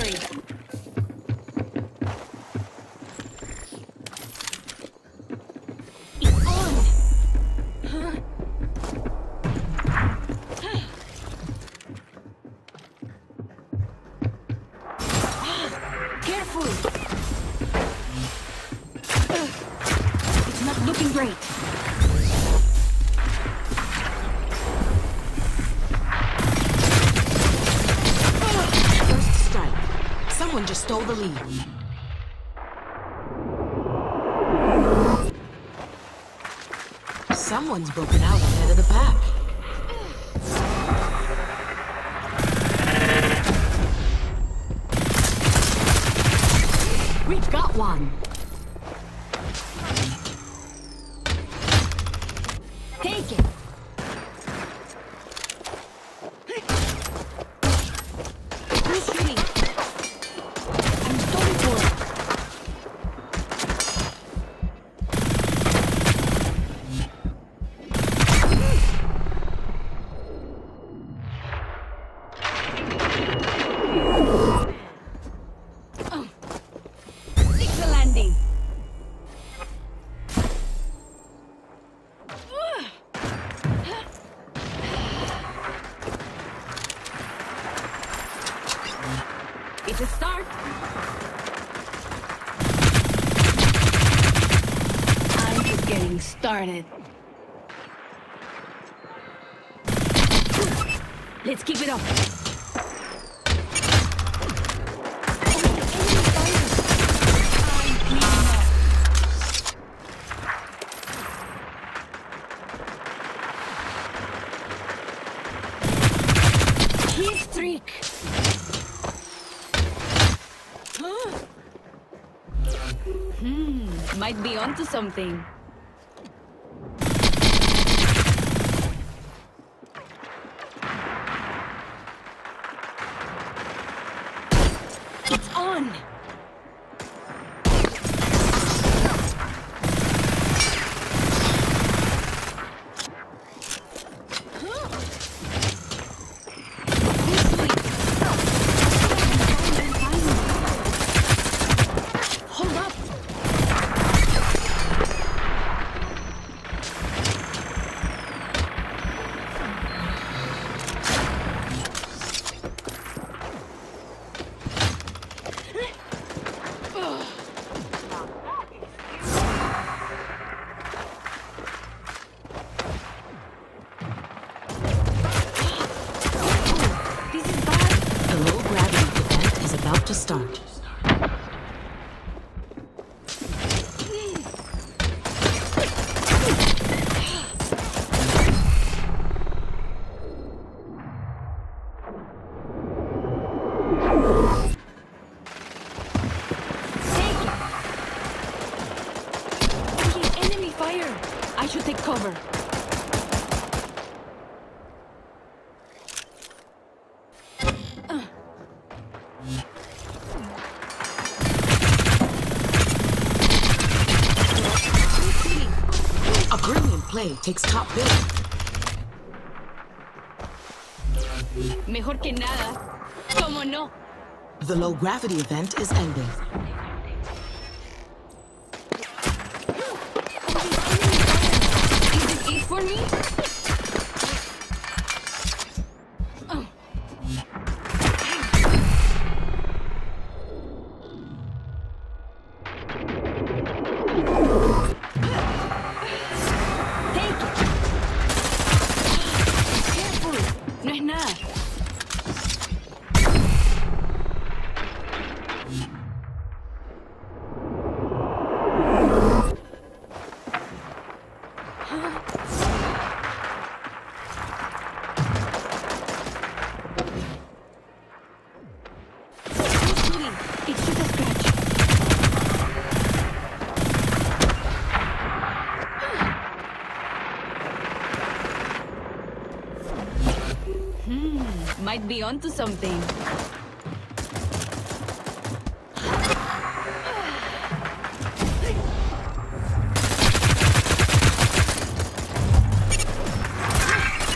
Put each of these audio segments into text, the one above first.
worried. It's on! Careful! It's not looking great. Someone just stole the lead. Someone's broken out ahead of the pack. We've got one. Take it! Who's shooting? I'm sorry for it. Stick the landing. It's a start. I'm just getting started. Let's keep it up. Kill streak. Might be onto something. It's on! Hold up! This is bad. The low gravity event is about to start. Take it! Taking enemy fire! I should take cover. A brilliant play takes top billing. Mejor que nada. ¿Cómo no? The low gravity event is ending. Is it it for me? Oh. Take it. Careful. No es nada. It's just a scratch. Might be onto something.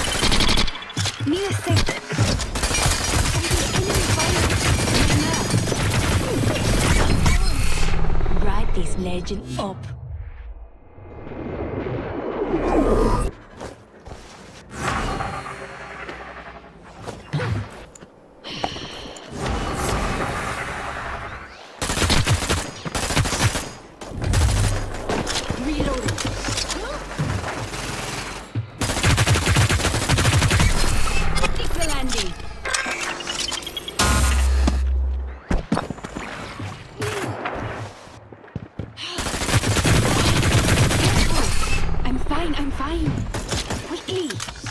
Need a sec. Enemy fire. is legend up. Reloading. Stick the landing. I'm fine, I'm fine. Quickly.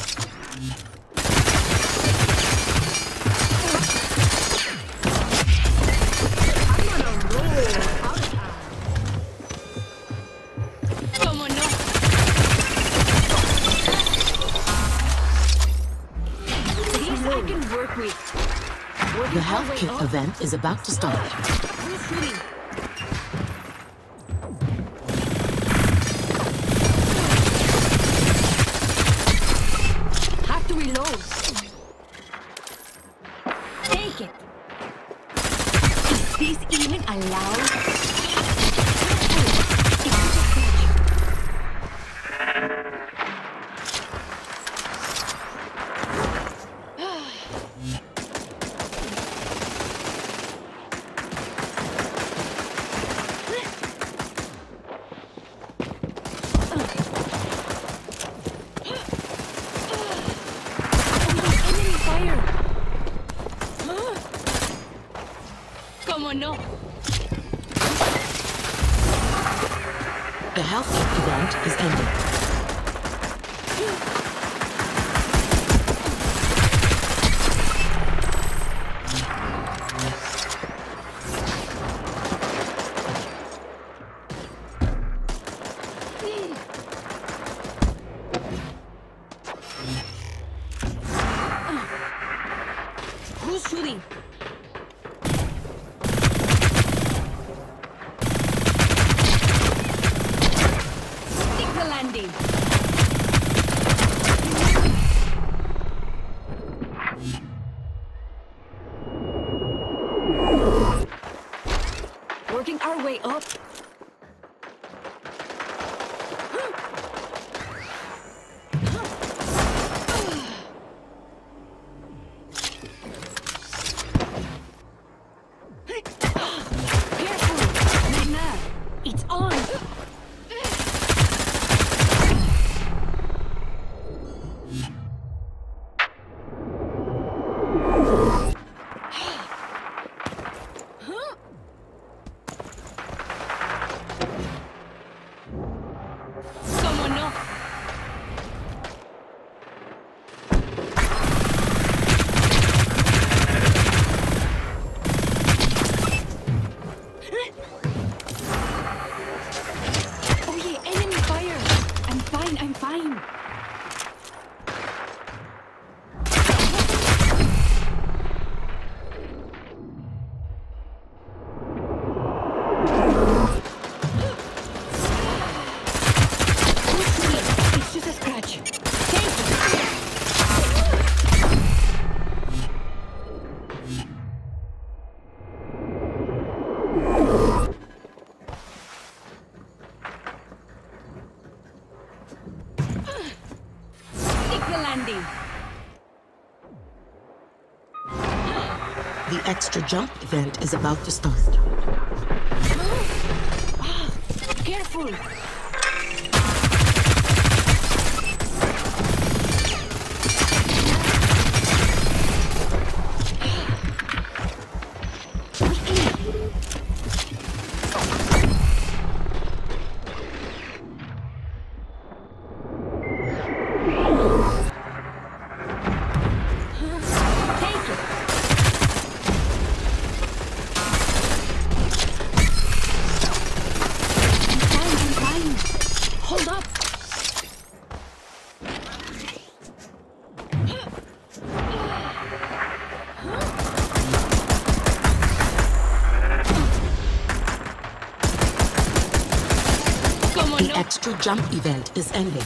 Come on, no. These I can work with. The health kit event is about to start. Who's shooting? Have to reload. Take it. Is this even allowed? Enemy fire. Come on, no. The health kit event is ending. Who's shooting? Stick the landing. Working our way up. Careful! Nana, it's on! Come on, no! Oh yeah, enemy fire! I'm fine, I'm fine. It's just a scratch. Take it. Stick the landing. The extra jump event is about to start. Careful. Take it. I'm fine. Hold up. Come on, The no. extra jump event is ending.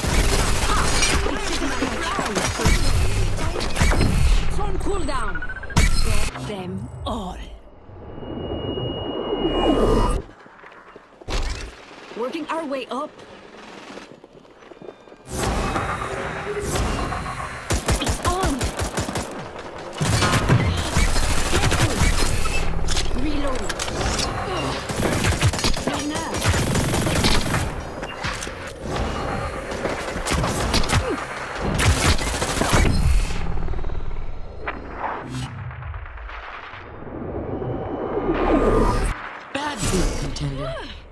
On cooldown. Get them all. working our way up. It's on. Careful. Reloading. Right now. Bad boot, contender.